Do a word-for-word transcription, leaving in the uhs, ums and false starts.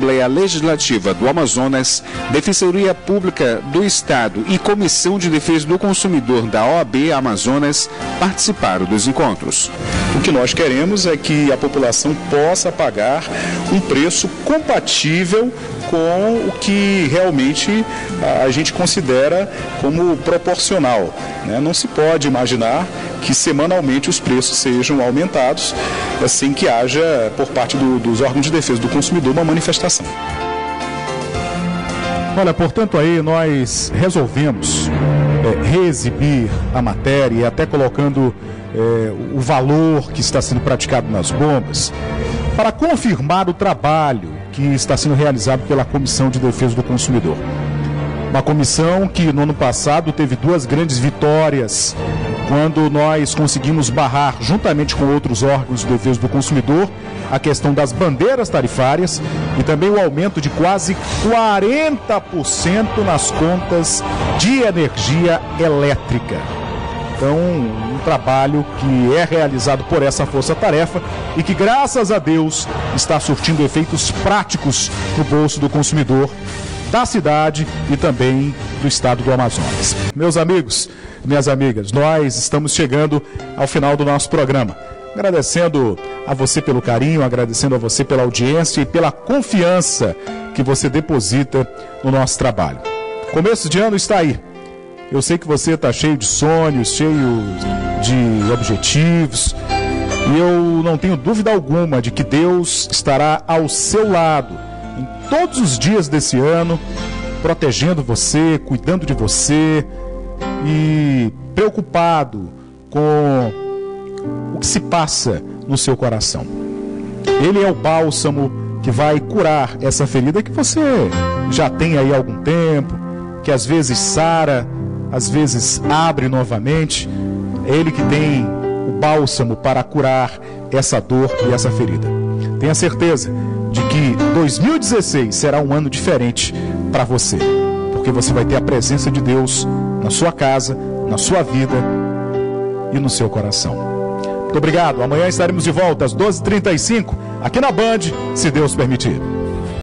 Assembleia Legislativa do Amazonas, Defensoria Pública do Estado e Comissão de Defesa do Consumidor da O A B Amazonas participaram dos encontros. O que nós queremos é que a população possa pagar um preço compatível com o que realmente a gente considera como proporcional, né? Não se pode imaginar que semanalmente os preços sejam aumentados sem que haja, por parte do, dos órgãos de defesa do consumidor, uma manifestação. Olha, portanto, aí nós resolvemos é, reexibir a matéria e até colocando é, o valor que está sendo praticado nas bombas para confirmar o trabalho que está sendo realizado pela Comissão de Defesa do Consumidor. Uma comissão que no ano passado teve duas grandes vitórias, quando nós conseguimos barrar, juntamente com outros órgãos de defesa do consumidor, a questão das bandeiras tarifárias e também o aumento de quase quarenta por cento nas contas de energia elétrica. Então, um trabalho que é realizado por essa força-tarefa e que, graças a Deus, está surtindo efeitos práticos no bolso do consumidor da cidade e também do estado do Amazonas. Meus amigos, minhas amigas, nós estamos chegando ao final do nosso programa. Agradecendo a você pelo carinho, agradecendo a você pela audiência e pela confiança que você deposita no nosso trabalho. Começo de ano está aí. Eu sei que você está cheio de sonhos, cheio de objetivos, e eu não tenho dúvida alguma de que Deus estará ao seu lado em todos os dias desse ano, protegendo você, cuidando de você e preocupado com o que se passa no seu coração. Ele é o bálsamo que vai curar essa ferida que você já tem aí há algum tempo, que às vezes sara, às vezes abre novamente. É Ele que tem o bálsamo para curar essa dor e essa ferida. Tenha certeza de que dois mil e dezesseis será um ano diferente para você, porque você vai ter a presença de Deus na sua casa, na sua vida e no seu coração. Muito obrigado. Amanhã estaremos de volta às doze e trinta e cinco aqui na Band, se Deus permitir.